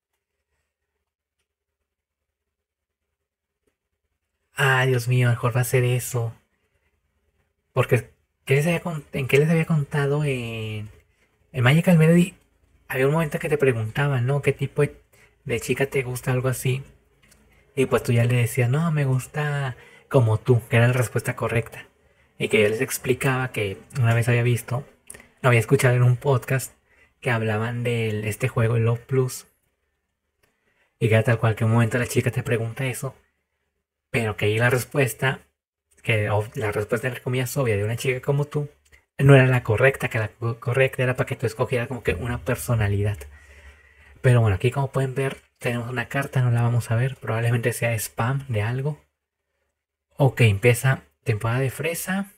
Ah, Dios mío, mejor va a ser eso. Porque, ¿qué les había con- ¿en qué les había contado en, en Magical Melody? Había un momento que te preguntaban, ¿no? ¿Qué tipo de, de chica te gusta? Algo así. Y pues tú ya le decías, no, me gusta como tú, que era la respuesta correcta. Y que yo les explicaba que una vez había visto, lo había escuchado en un podcast que hablaban de este juego, el Love Plus. Y que era tal cual que un momento la chica te pregunta eso, pero que ahí la respuesta, que o- la respuesta entre comillas obvia de una chica como tú, no era la correcta, que la co- correcta era para que tú escogieras como que una personalidad. Pero bueno, aquí como pueden ver, tenemos una carta, no la vamos a ver, probablemente sea spam de algo. Ok, empieza temporada de fresa.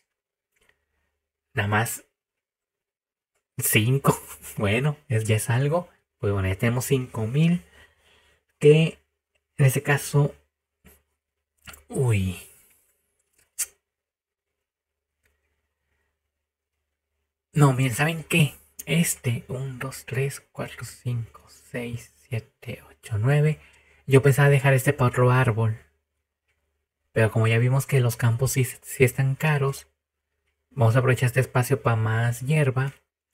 Nada más cinco. Bueno, es, ya es algo. Pues bueno, ya tenemos cinco mil. Que en este caso. Uy. No, miren, ¿saben qué? Este, uno, dos, tres, cuatro, cinco, seis, siete, ocho, nueve. Yo pensaba dejar este para otro árbol. Pero como ya vimos que los campos sí, sí están caros, vamos a aprovechar este espacio para más hierba.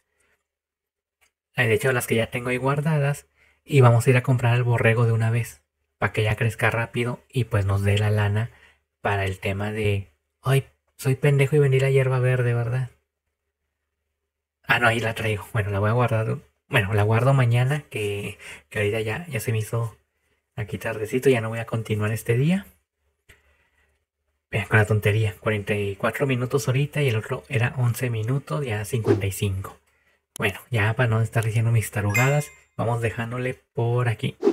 De hecho, las que ya tengo ahí guardadas. Y vamos a ir a comprar el borrego de una vez. Para que ya crezca rápido y pues nos dé la lana para el tema de... Ay, soy pendejo y vendí la hierba verde, ¿verdad? Ah, no, ahí la traigo. Bueno, la voy a guardar. Bueno, la guardo mañana, que, que ahorita ya, ya se me hizo aquí tardecito, ya no voy a continuar este día. Vean, con la tontería, cuarenta y cuatro minutos ahorita y el otro era once minutos, ya cincuenta y cinco. Bueno, ya para no estar diciendo mis tarugadas, vamos dejándole por aquí.